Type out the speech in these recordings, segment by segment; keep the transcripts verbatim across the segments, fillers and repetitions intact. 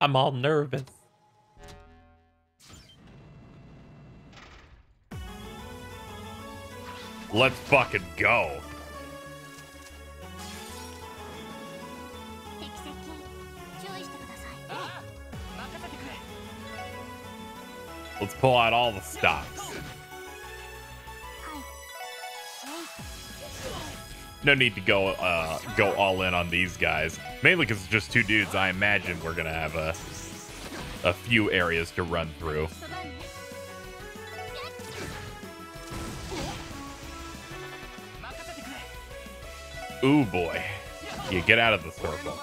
I'm all nervous. Let's fucking go. Let's pull out all the stops. No need to go uh, go all in on these guys. Mainly because it's just two dudes. I imagine we're going to have a, a few areas to run through. Ooh, boy. You get out of the circle.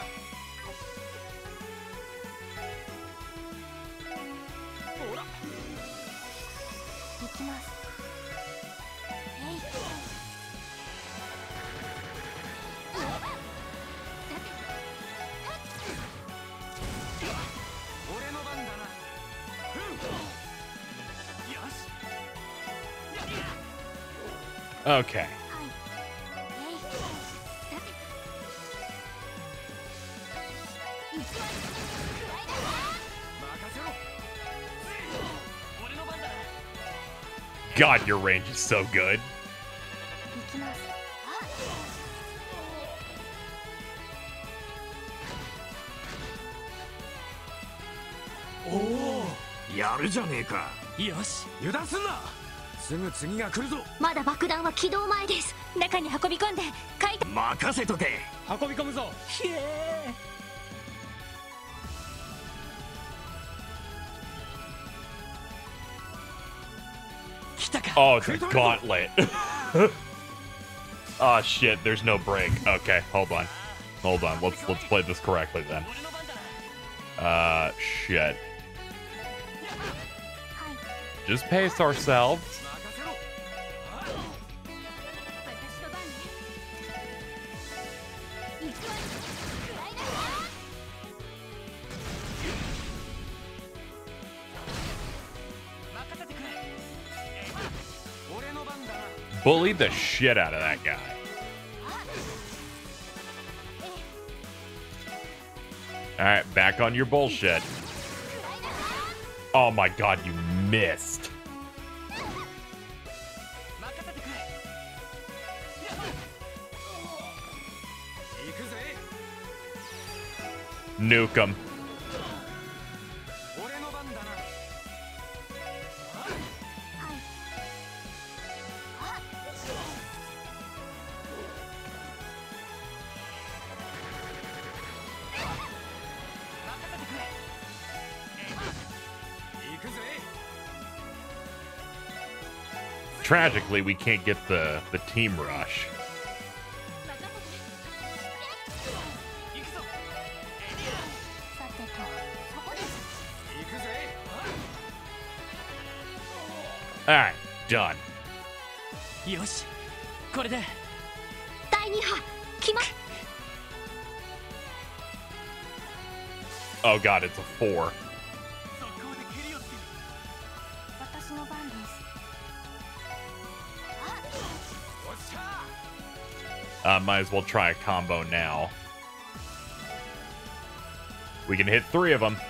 Okay. God, your range is so good. Oh, やるじゃねえか。よし、油断すんな。すぐ次が来るぞ。まだ爆弾は起動前です。中に運び込んで、解体。任せとけ。運び込むぞ。ひえー。 Oh, it's a gauntlet. Oh shit, there's no break. Okay, hold on. Hold on. Let's let's play this correctly then. Uh shit. Just pace ourselves. Bully the shit out of that guy. Alright, back on your bullshit. Oh my god, you missed. Nuke him. Tragically, we can't get the, the team rush. Alright, done. Oh god, it's a four. Uh, might as well try a combo now. We can hit three of them.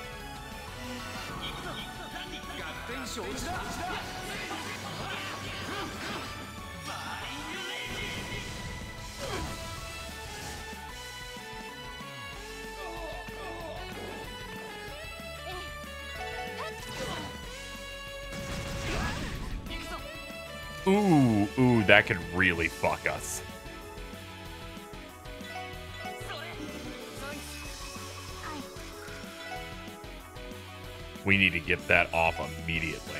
Ooh, ooh, that could really fuck us. We need to get that off immediately.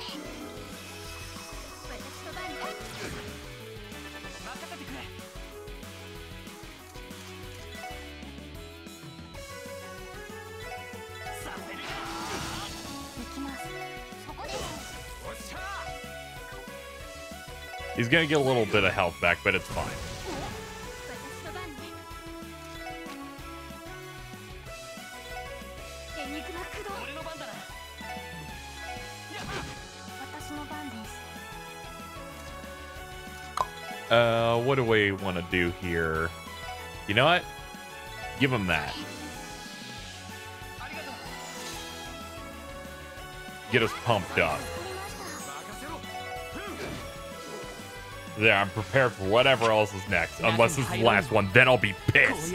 He's gonna get a little bit of health back, but it's fine. Uh, what do we want to do here? You know what? Give him that. get us pumped up. Yeah, I'm prepared for whatever else is next. Unless this is the last one, then I'll be pissed.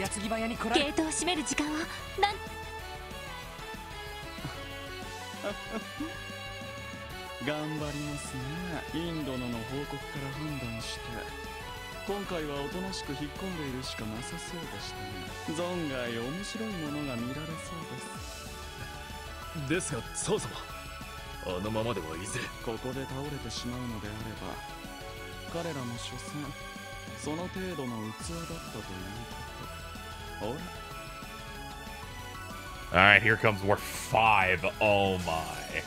Alright, here comes war five. Oh my.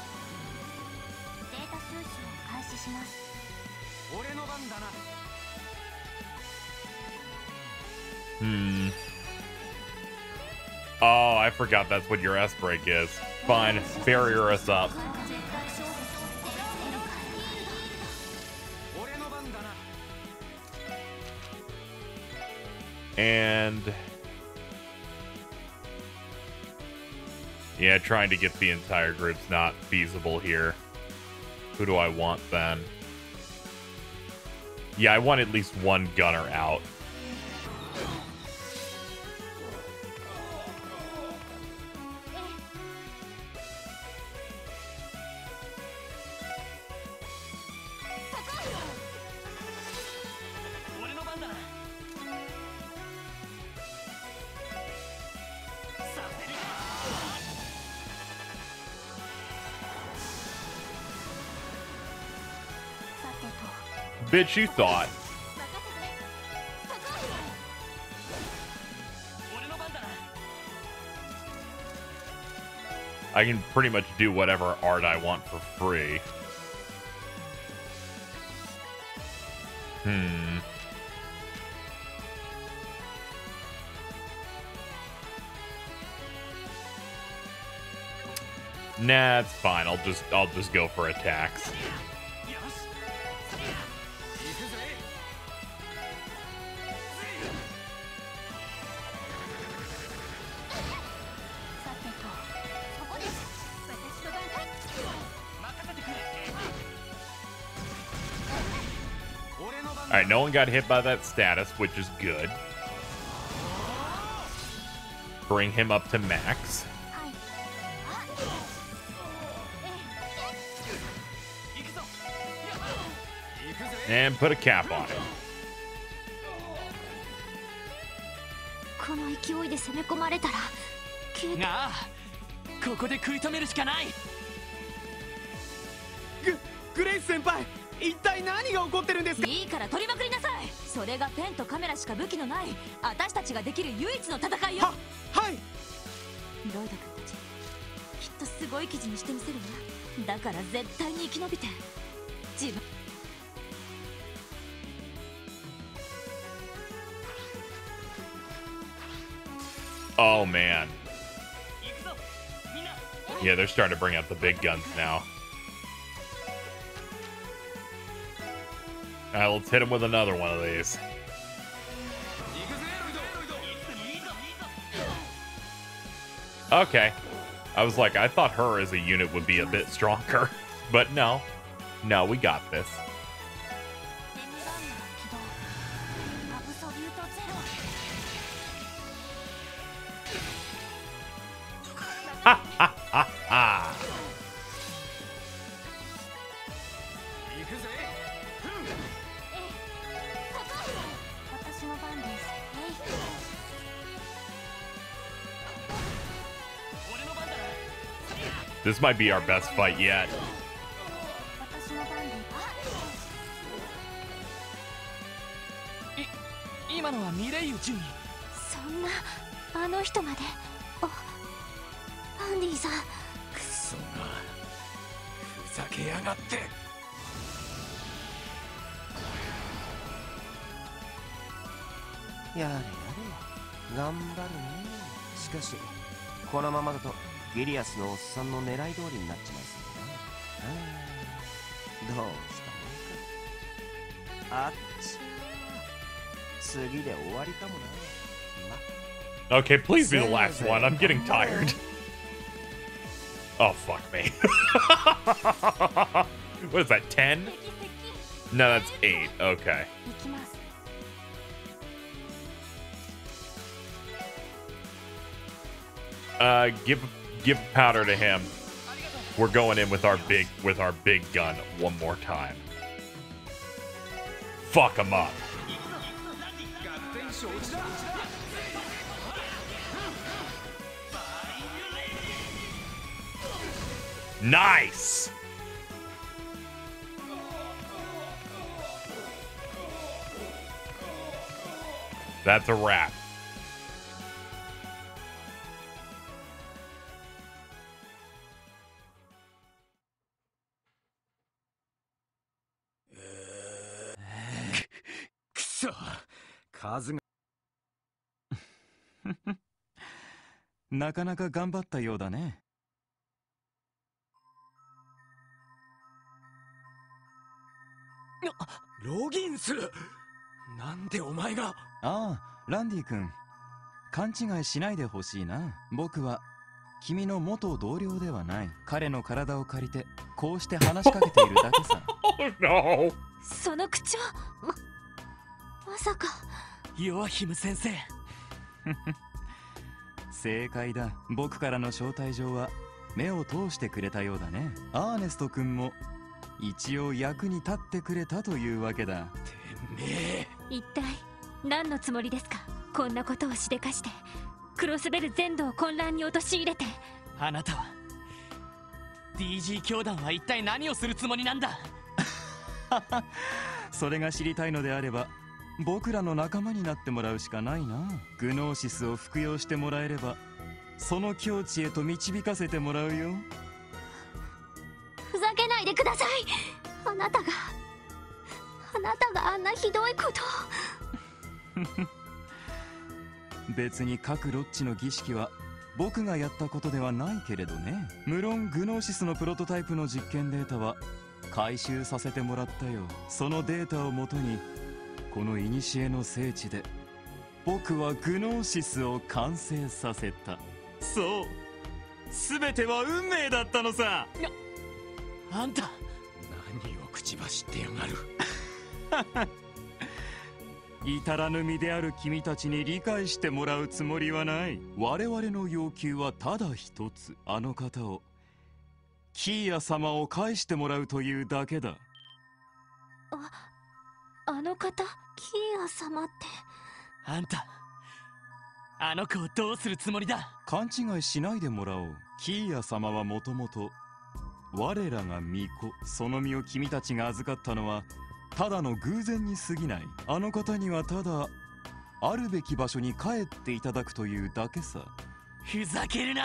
Hmm. Oh, I forgot that's what your S break is. Fine, barrier us up. And yeah, trying to get the entire group's not feasible here. Who do I want then? Yeah, I want at least one gunner out. Bitch, you thought. I can pretty much do whatever art I want for free. Hmm. Nah, it's fine. I'll just I'll just go for attacks. Alright, no one got hit by that status, which is good. Bring him up to max. And put a cap on it. Grace senpai! 一体何が起こってるんですか。いいから取りまくりなさい。それがペンとカメラしか武器のない私たちができる唯一の戦いよ。は、はい。ロイド君たち、きっとすごい記事にしてみせるわ。だから絶対に生き延びて。自分。 Oh man. Yeah, they're starting to bring out the big guns now. Alright, let's hit him with another one of these. Okay. I was like, I thought her as a unit would be a bit stronger. But no. No, we got this. Ha ha ha ha! This might be our best fight yet. Gideas のおっさんの狙い通りになっちまいそうだな。どうしたもんか。あっち。次で終わりかもな。Okay, please be the last one. I'm getting tired. Oh, fuck me. What is that, ten? No, that's eight. Okay. Uh, give give powder to him. We're going in with our big with our big gun one more time. Fuck him up. Nice. That's a wrap. Kazu なかなか頑張ったようだね。 ロギンス、なんでお前が。 ああ、ランディ君、勘違いしないでほしいな。僕は君の元同僚ではない。彼の体を借りてこうして話しかけているだけさ。 Oh no. その口調、ま、まさか。 ヨアヒム先生。 正解だ。僕からの招待状は目を通してくれたようだね。アーネスト君も一応役に立ってくれたというわけだ。 てめえ、 一体何のつもりですか。こんなことをしでかしてクロスベル全土を混乱に陥れて。 あなたは ディージー 教団は一体何をするつもりなんだ。 それが知りたいのであれば僕らの仲間になってもらうしかないな。グノーシスを服用してもらえればその境地へと導かせてもらうよ。 ふざけないでください。あなたがあなたがあんなひどいことを。 別に各ロッチの儀式は僕がやったことではないけれどね。無論グノーシスのプロトタイプの実験データは回収させてもらったよ。そのデータをもとにこの古の聖地で僕はグノーシスを完成させた。そう、全ては運命だったのさ。 あんた何を口走ってやがる。 至らぬ身である君たちに理解してもらうつもりはない。我々の要求はただ一つ。あの方を、キーヤ様を返してもらうというだけだ。 あ、あの方、キーヤ様って。 あんたあの子をどうするつもりだ。 勘違いしないでもらおう。キーヤ様はもともと我らが巫女。その身を君たちが預かったのはただの偶然に過ぎない。あの方にはただあるべき場所に帰っていただくというだけさ。 ふざけるな。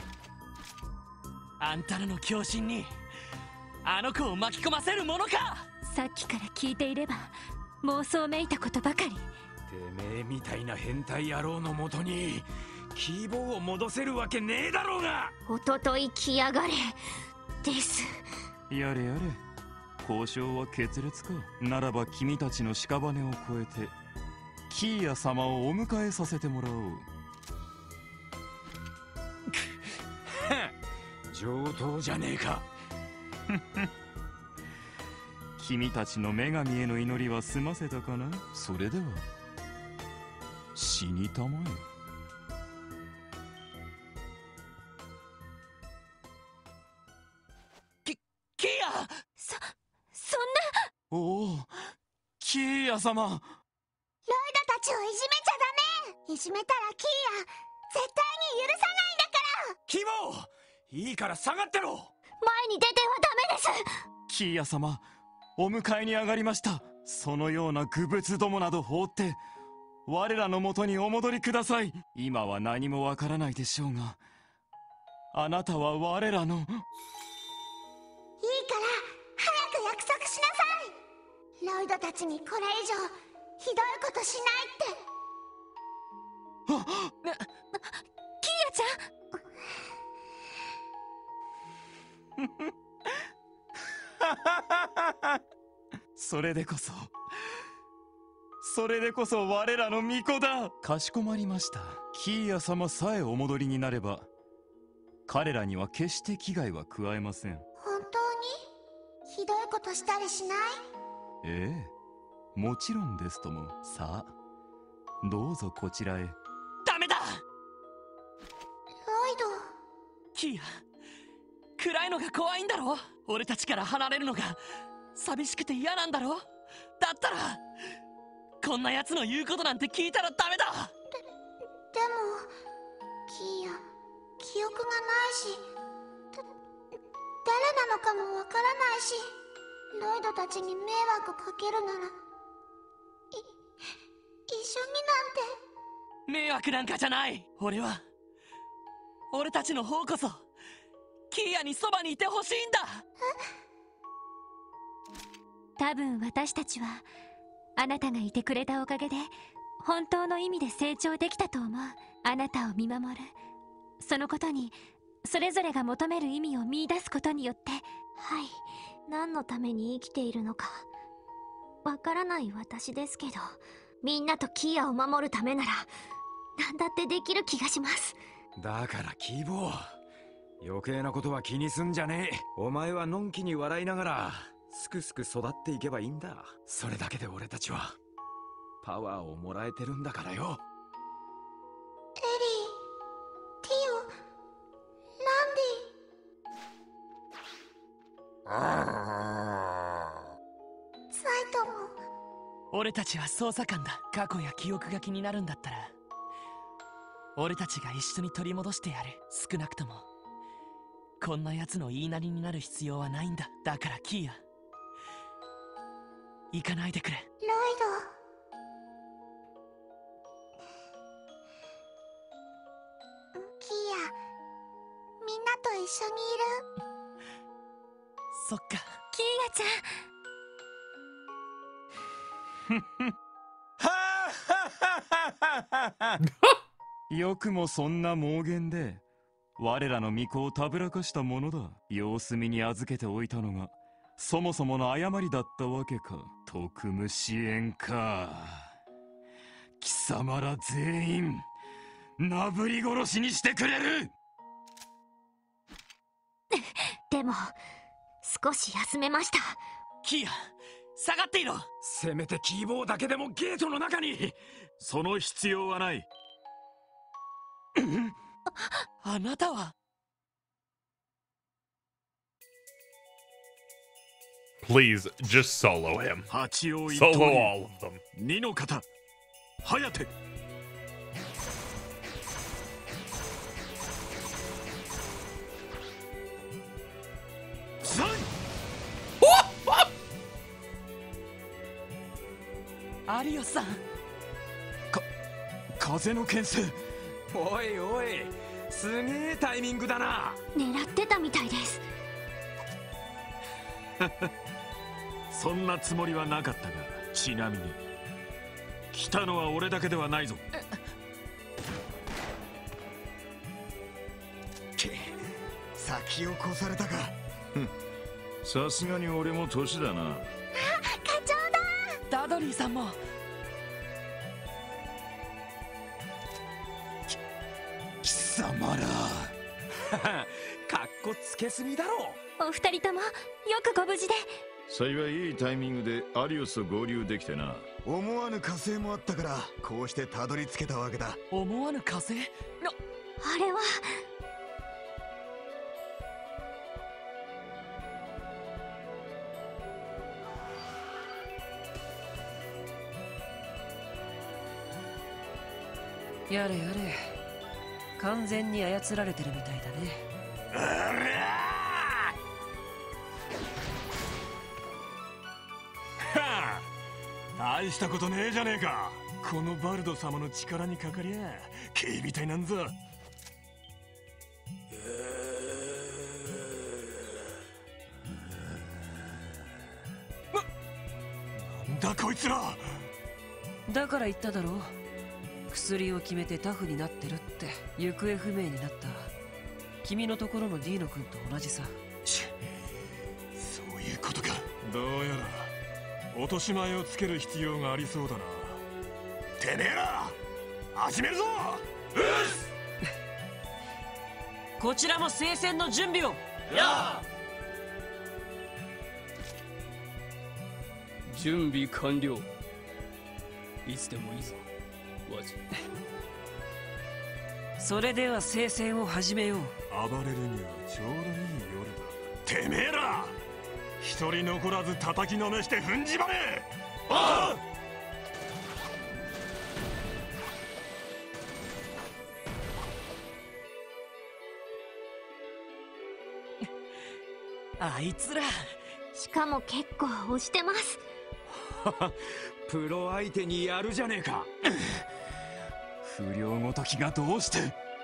あんたらの狂信にあの子を巻き込ませるものか。 さっきから聞いていれば妄想めいたことばかり。てめえみたいな変態野郎のもとに希望を戻せるわけねえだろうが。 おととい来やがれです。 やれやれ、交渉は決裂か。ならば君たちの屍を越えてキーヤ様をお迎えさせてもらおう。 上等じゃねえか。 君たちの女神への祈りは済ませたかな。それでは死にたまえ。 キキーヤ。 そそんな。 おお、キーヤ様。 ロイドたちをいじめちゃダメ。いじめたらキーヤ絶対に許さないんだから。 キモ、いいから下がってろ。 前に出てはダメです。 キーヤ様、お迎えに上がりました。そのような愚物どもなど放って我らのもとにお戻りください。今は何もわからないでしょうが、あなたは我らの。いいから早く約束しなさい。ロイドたちにこれ以上ひどいことしないって。あっ、キーヤちゃん。 それでこそそれでこそ我らの巫女だ。かしこまりました。キーヤ様さえお戻りになれば彼らには決して危害は加えません。 本当にひどいことしたりしない？ ええ、もちろんですとも。さあどうぞこちらへ。 ダメだ。 ロイド。 キーヤ、暗いのが怖いんだろ。俺たちから離れるのが寂しくて嫌なんだろ。だったらこんな奴の言うことなんて聞いたらダメだ。 で、でもキーヤ、記憶がないし、だ、誰なのかもわからないし、ロイドたちに迷惑かけるなら、い、一緒になんて。 迷惑なんかじゃない。俺は俺たちの方こそキーヤにそばにいてほしいんだ。 多分私たちはあなたがいてくれたおかげで本当の意味で成長できたと思う。あなたを見守る、そのことにそれぞれが求める意味を見出すことによって。はい、何のために生きているのかわからない私ですけど、みんなとキーヤを守るためなら何だってできる気がします。 だからキーボー、余計なことは気にすんじゃねえ。お前はのんきに笑いながらすくすく育っていけばいいんだ。それだけで俺たちはパワーをもらえてるんだからよ。 エリー、ティオ、ランディ、サイトも。 俺たちは捜査官だ。過去や記憶が気になるんだったら俺たちが一緒に取り戻してやる。少なくともこんな奴の言いなりになる必要はないんだ。だからキーヤ、行かないでくれ。 ロイド、キーヤ、みんなと一緒にいる。 そっか。 キーヤちゃん。 よくもそんな妄言で我らの巫女をたぶらかしたものだ。様子見に預けておいたのがそもそもの誤りだったわけか。特務支援か。貴様ら全員なぶり殺しにしてくれる。 でも少し休めました。 キーヤ、下がっていろ。 せめてキーボーだけでもゲートの中に。 その必要はない。 あなたは。 Please just solo him. 八王一 Solo 刀 all of them. 二の型颯。 アリオスさん。 か風の牽制。 おいおい、すげえタイミングだな。 狙ってたみたいです。 そんなつもりはなかったが、ちなみに来たのは俺だけではないぞ。 け先を越されたか。 さすがに俺も年だな。 あ、課長だ。 ダドリーさんも。 貴様らかっこつけすぎだろ。 お二人ともよくご無事で。 幸いいいタイミングでアリオスと合流できてな。 思わぬ火星もあったからこうしてたどり着けたわけだ。 思わぬ火星。な、 あれは。 やれやれ、完全に操られてるみたいだね。 はあ、大したことねえじゃねえか。このバルド様の力にかかりゃ警備隊なんぞ。な、なんだこいつら。 だから言っただろう、薬を決めてタフになってるって。行方不明になった君のところのディーノ君と同じさ。 そういうことか。どうやら落とし前をつける必要がありそうだな。てめえら始めるぞ。うっこちらも聖戦の準備を。 や準備完了。いつでもいいぞワジ。 それでは聖戦を始めよう。 暴れるにはちょうどいい夜だ。てめえら一人残らず叩きのめして踏んじまれ。あああいつらしかも結構押してます。 プロ相手にやるじゃねえか。 不良ごときがどうして。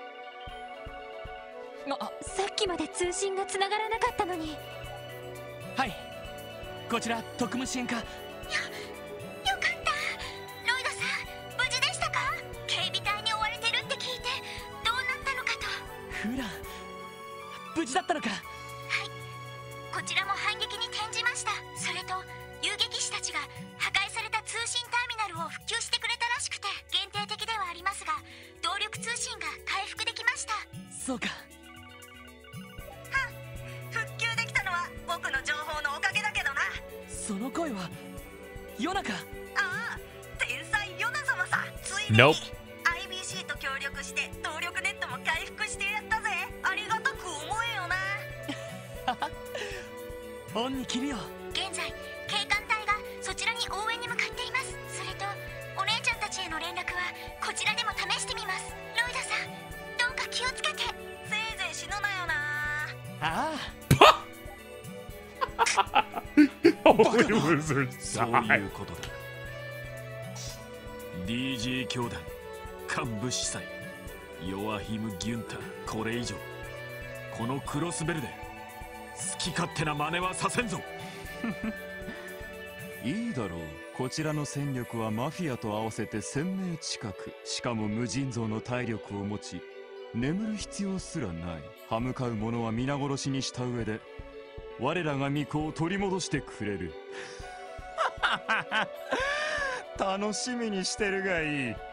さっきまで通信がつながらなかったのに。 はい、こちら特務支援課。 よ、よかった。ロイドさん無事でしたか？警備隊に追われてるって聞いてどうなったのかと。 フラン無事だったのか？ はい、こちらも反撃に転じました。それと遊撃士たちが破壊された通信ターミナルを復旧してくれたらしくて、限定的ではありますが動力通信が回復できました。 そうか。 はん、復旧できたのは僕の情報のおかげだけどな。 その声はヨナか？ ああ、天才ヨナ様さ。ついに Nope. アイビーシー と協力して動力ネットも回復してやったぜ。ありがたく思えよな。 オンに切るよ。 現在警官隊がそちらに応援に向かっています。それとお姉ちゃんたちへの連絡はこちらでも試してみます。ロイドさんどうか気をつけて。せいぜい死ぬなよな。 ああ。Only losers そう die. いうことだ。 ディージー 兄弟幹部司祭ヨアヒム・ギュンター、これ以上このクロスベルで好き勝手な真似はさせんぞ。 いいだろう。こちらの戦力はマフィアと合わせてせんめい近く。しかも無尽蔵の体力を持ち、眠る必要すらない。歯向かう者は皆殺しにした上で我らが巫女を取り戻してくれる。楽しみにしてるがいい。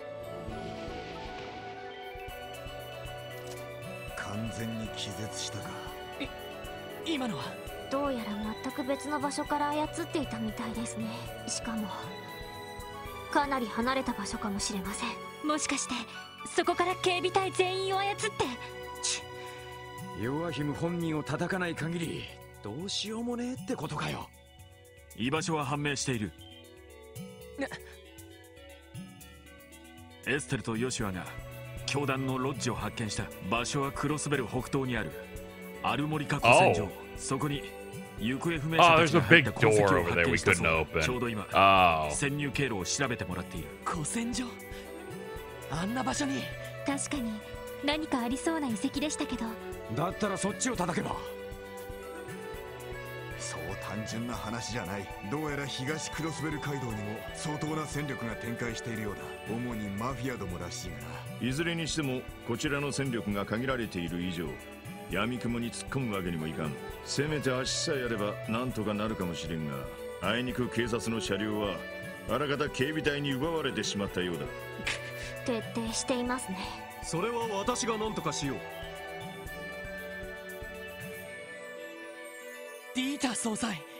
完全に気絶したか。 今のはどうやら全く別の場所から操っていたみたいですね。しかもかなり離れた場所かもしれません。もしかしてそこから警備隊全員を操って。 ヨアヒム本人を叩かない限りどうしようもねえってことかよ。居場所は判明している。エステルとヨシュアが教団のロッジを発見した。場所はクロスベル北東にあるアルモリカ古戦場。そこに行方不明者たちが入った痕跡を発見したそう。ちょうど今、潜入経路を調べてもらっている。 古戦場、あんな場所に。 確かに何かありそうな遺跡でしたけど。 だったらそっちを叩けば。 そう単純な話じゃない。どうやら東クロスベル街道にも相当な戦力が展開しているようだ。主にマフィアどもらしいがな。 いずれにしてもこちらの戦力が限られている以上、闇雲に突っ込むわけにもいかん。せめて足さえあればなんとかなるかもしれんが、あいにく警察の車両はあらかた警備隊に奪われてしまったようだ。 徹底していますね。 それは私が何とかしよう。 ディータ総裁。 あ、雫に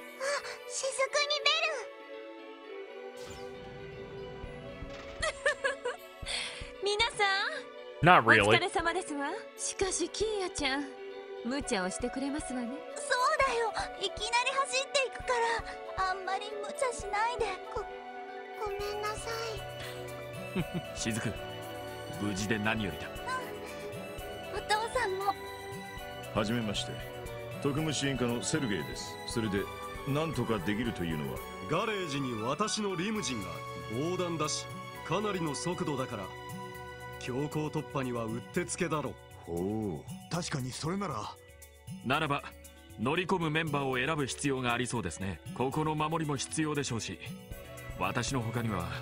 ベル。皆さん Not お really. 疲れ様ですわ。しかしキーヤちゃん無茶をしてくれますわね。そうだよ、いきなり走っていくからあんまり無茶しないで。ごごめんなさい。 雫、無事で何よりだ。 お父さんも。 はじめまして、特務支援課のセルゲイです。それで何とかできるというのは。 ガレージに私のリムジンがある。防弾だしかなりの速度だから強行突破にはうってつけだろう。 ほう、確かにそれなら。 ならば乗り込むメンバーを選ぶ必要がありそうですね。ここの守りも必要でしょうし、私の他には。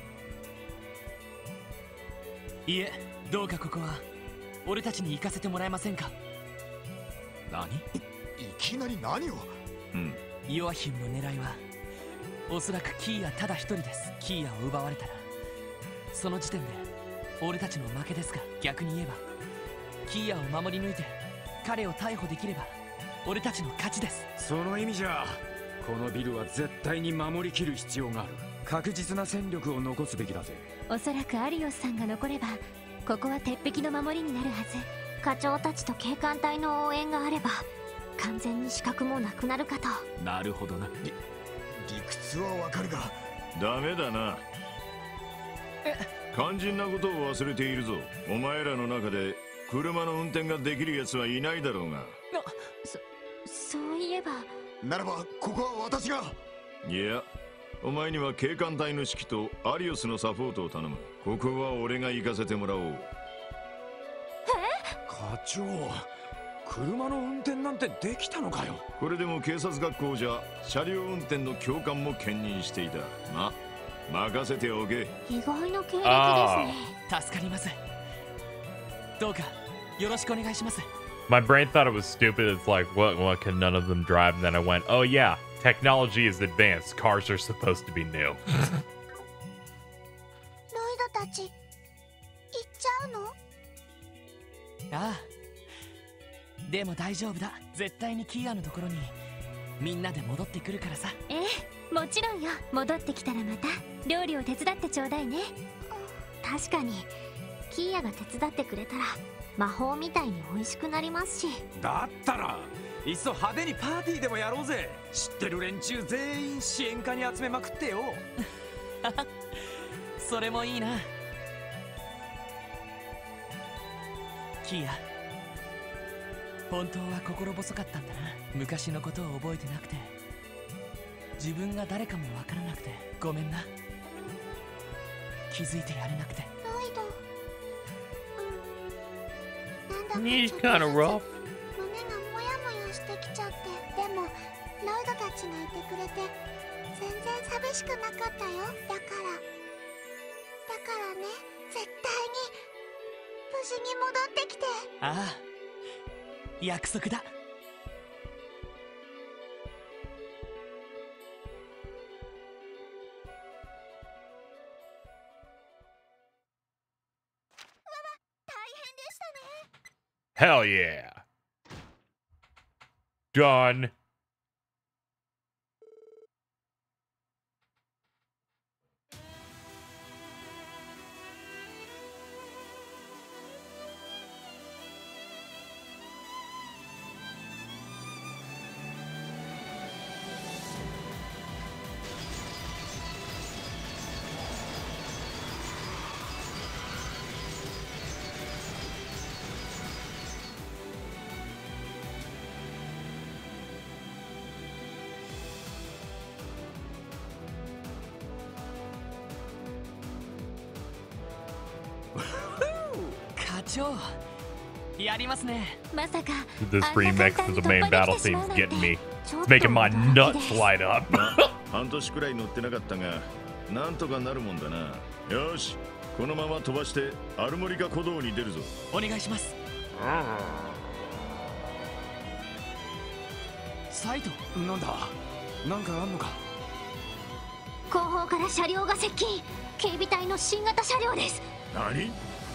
いえ、どうかここは俺たちに行かせてもらえませんか？ 何？ いきなり何を？ うん。 ヨアヒムの狙いはおそらくキーヤただ一人です。キーヤを奪われたらその時点で俺たちの負けですが、逆に言えばキーヤを守り抜いて彼を逮捕できれば俺たちの勝ちです。 その意味じゃこのビルは絶対に守りきる必要がある。確実な戦力を残すべきだぜ。 おそらくアリオスさんが残ればここは鉄壁の守りになるはず。課長たちと警官隊の応援があれば完全に死角もなくなるかと。 なるほどな。 理屈はわかるがダメだな。肝心なことを忘れているぞ。お前らの中で車の運転ができる奴はいないだろうが。 そそういえば。 ならばここは私が。 いや、お前には警官隊の指揮とアリオスのサポートを頼む。ここは俺が行かせてもらおう。 え？課長、車の運転なんてできたのかよ。 これでも警察学校じゃ車両運転の教官も兼任していた。ま、任せておけ。 意外な経歴ですね。 助かります。どうかよろしくお願いします。 My brain thought it was stupid. It's like, what, what can none of them drive? And then I went, oh yeah, technology is advanced. Cars are supposed to be new. ロイドたち、行っちゃうの？ ああ。でも大丈夫だ。絶対にキーヤのところにみんなで戻ってくるからさ。 ええ、もちろんよ。戻ってきたらまた料理を手伝ってちょうだいね。確かにキーヤが手伝ってくれたら魔法みたいに美味しくなりますし。 だったらいっそ派手にパーティーでもやろうぜ。知ってる連中全員支援家に集めまくってよ。 それもいいな。キーヤ、本当は心細かったんだな。昔のことを覚えてなくて自分が誰かもわからなくてごめんな。気づいてやれなくて。 ロイド、うん、なんだかちょっとずつ胸がモヤモヤしてきちゃって。でもロイドたちがいてくれて全然寂しくなかったよ。だからだからね、絶対に無事に戻ってきて。 ああ、約束だ。 Hell yeah. Done. This remix of the main battle seems getting me. It's making my nuts light up. 半年くらい乗ってなかったが、なんとかなるもんだな。よし、このまま飛ばしてアルモリカ古道に出るぞ。 お願いします。サイト、 なんだ？なんかあんのか？ 後方から車両が接近。警備隊の新型車両です。 何？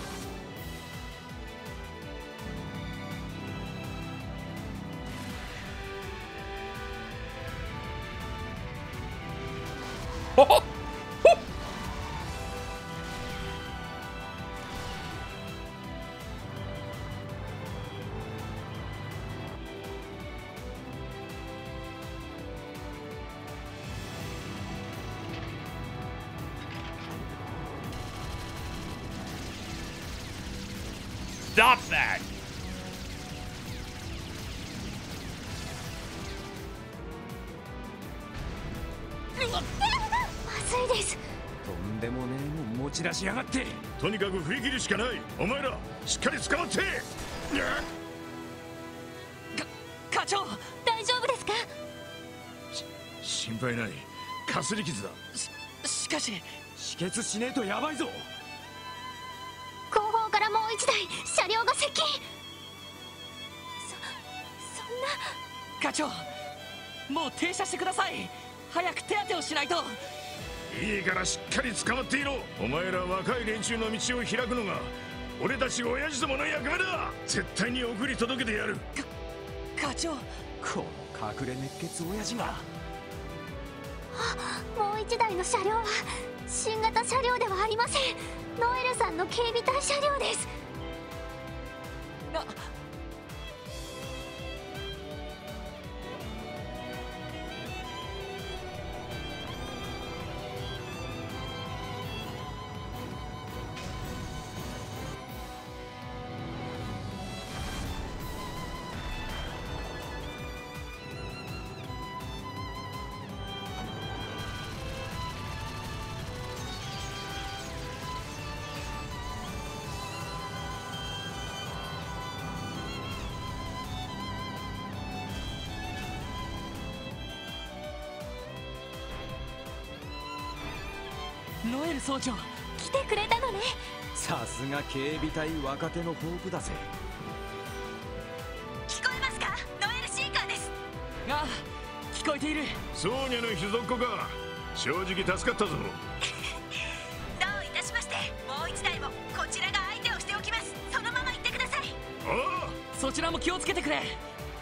Stop that! まずいです。 とんでもねえもん持ち出しやがって。 とにかく振り切るしかない。お前らしっかり捕まって。か課長、 大丈夫ですか？ し心配ない。かすり傷だ。 ししかし止血しねえとやばいぞ。 後方からもう一台車両が接近。そそんな。 課長、もう停車してください。早く手当てをしないと。 いいからしっかり捕まっていろ。お前ら若い連中の道を開くのが俺たち親父どもの役目だ。絶対に送り届けてやる。 課長、 この隠れ熱血親父が。 もう一台の車両は新型車両ではありません。ノエルさんの警備隊車両です。 なノエル総長、 来てくれたのね。 さすが警備隊若手のホープだぜ。 聞こえますか？ノエルシーカーです。 ああ、聞こえている。 ソーニャの秘蔵っ子か。正直助かったぞ。 どういたしまして。もう一台もこちらが相手をしておきます。そのまま行ってください。 ああ、 そちらも気をつけてくれ。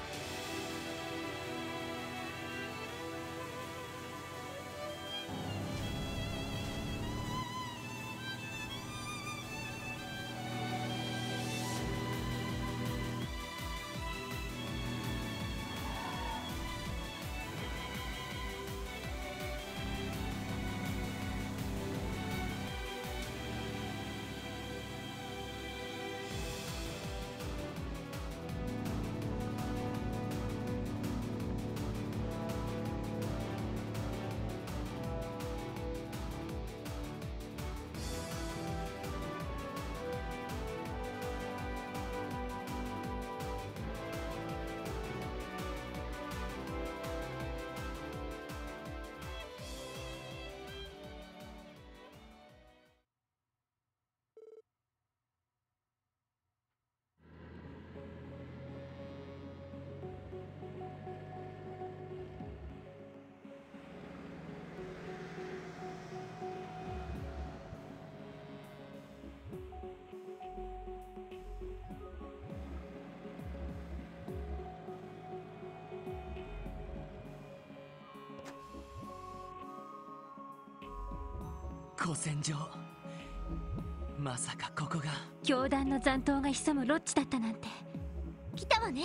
古戦場、まさかここが教団の残党が潜むロッジだったなんて。 来たわね。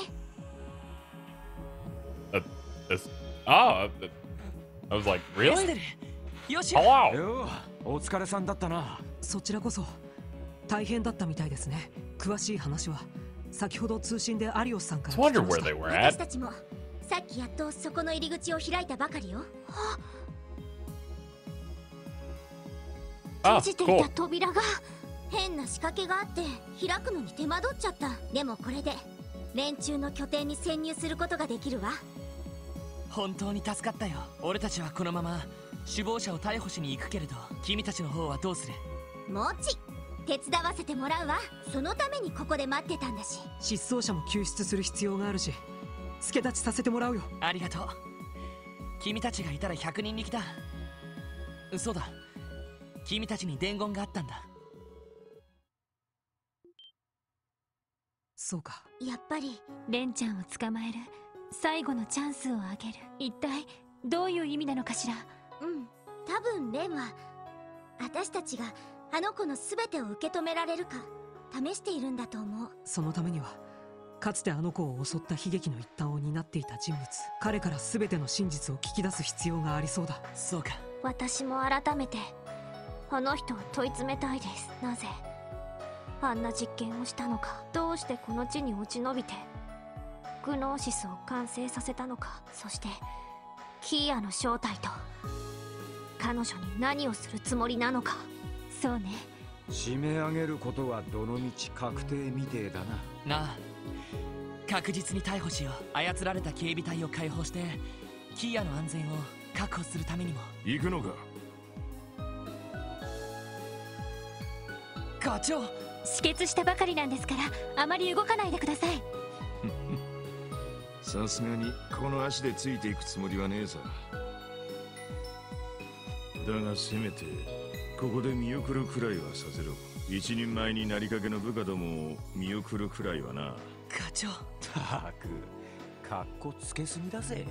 Uh, this, oh, I was like, エス really? テル、よし、 Hello. よう、お疲れさんだったな。 そちらこそ大変だったみたいですね。詳しい話は先ほど通信でアリオスさんから I 聞き wonder ま where した。 they were 私 at. たちもさっきやっとそこの入り口を開いたばかりよ。閉 Oh, じていた cool. 扉が変な仕掛けがあって開くのに手間取っちゃった。でもこれで連中の拠点に潜入することができるわ。 本当に助かったよ。俺たちはこのまま首謀者を逮捕しに行くけれど、君たちの方はどうする？ もち手伝わせてもらうわ。そのためにここで待ってたんだし。 失踪者も救出する必要があるし、助立ちさせてもらうよ。 ありがとう。君たちがいたらひゃくにん力だ。嘘だ、君たちに伝言があったんだ。 そうか。 やっぱりレンちゃんを捕まえる最後のチャンスをあげる。一体どういう意味なのかしら。 うん、多分レンは私たちがあの子の全てを受け止められるか試しているんだと思う。 そのためにはかつてあの子を襲った悲劇の一端を担っていた人物、彼から全ての真実を聞き出す必要がありそうだ。 そうか。 私も改めてあの人を問い詰めたいです。なぜあんな実験をしたのか、どうしてこの地に落ち延びてグノーシスを完成させたのか、そしてキーヤの正体と彼女に何をするつもりなのか。 そうね。 締め上げることはどのみち確定みてえだな。 なあ、確実に逮捕しよう。操られた警備隊を解放してキーヤの安全を確保するためにも。 行くのか？ 課長、 止血したばかりなんですからあまり動かないでください。 さすがにこの足でついていくつもりはねえさ。だがせめてここで見送るくらいはさせろ。 一人前になりかけの部下どもを見送るくらいはな。 課長。 たく、かっこつけすぎだぜ。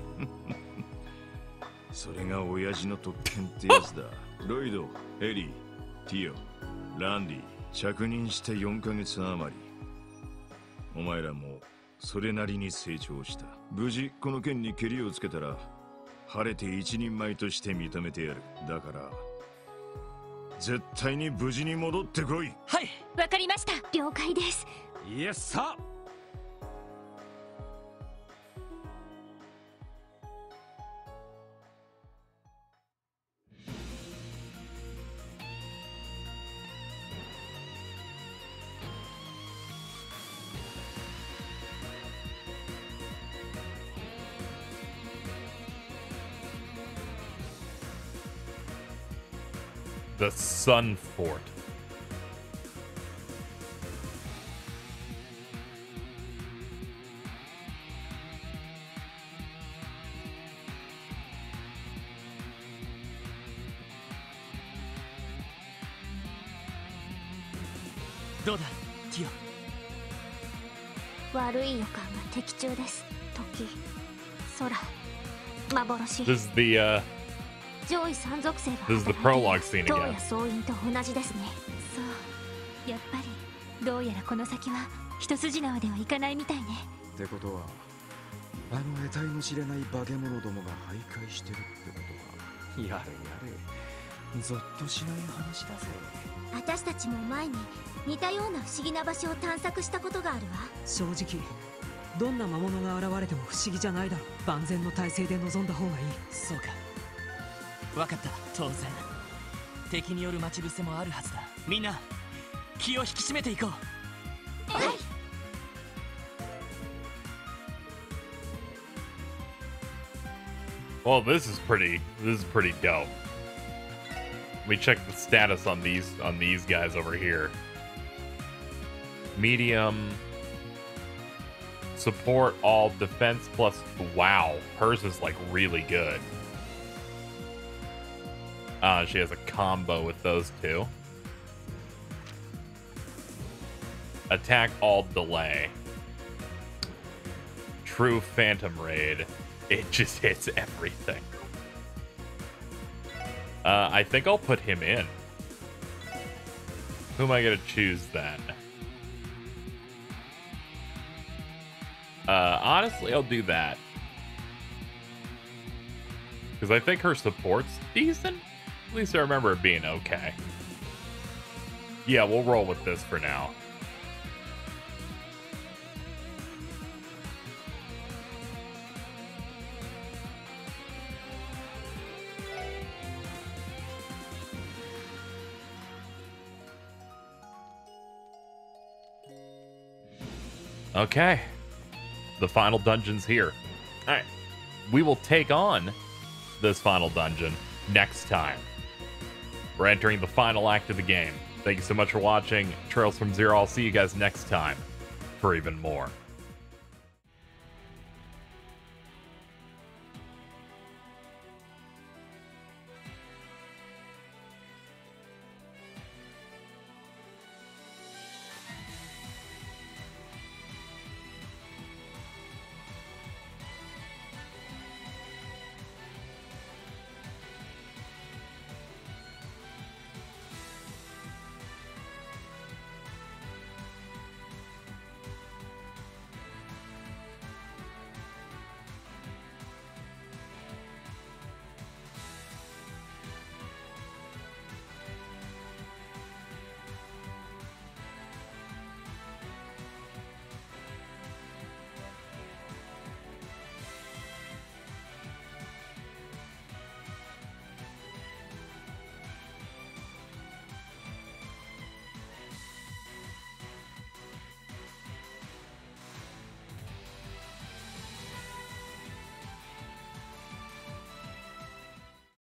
それが親父の特権ってやつだ。ロイド、エリー、ティオ、ランディ、着任してよんかげつ余り。お前らもそれなりに成長した。無事この件にケリをつけたら晴れて一人前として認めてやる。だから絶対に無事に戻ってこい。 はい、 わかりました。 了解です。 イエスさ。 The Sun Fort. How is it, Tio? 悪い予感が的中です。時、空、幻。 This is the uh 上位三属性が This is the prologue scene 東 again. 野総員と同じですね。 そう、やっぱりどうやらこの先は一筋縄ではいかないみたいね。 ってことはあの得体の知れない化け物どもが徘徊してるってことは、やれやれ、ゾッとしない話だぜ。 私たちも前に似たような不思議な場所を探索したことがあるわ。 正直どんな魔物が現れても不思議じゃないだろう。万全の体制で臨んだ方がいい。 そうか、分かった。当然敵による待ち伏せもあるはずだ。みんな気を引き締めていこう。 はい。 Well, this is pretty. This is pretty dope. Let me check the status on these on these guys over here. Medium support all defense plus. Wow, hers is like really good. Uh, she has a combo with those two. Attack all delay. True Phantom Raid. It just hits everything. Uh, I think I'll put him in. Who am I gonna choose then? Uh, honestly, I'll do that. Because I think her support's decent. At least I remember it being okay. Yeah, we'll roll with this for now. Okay. The final dungeon's here. Alright. We will take on this final dungeon next time. We're entering the final act of the game. Thank you so much for watching. Trails from Zero. I'll see you guys next time for even more.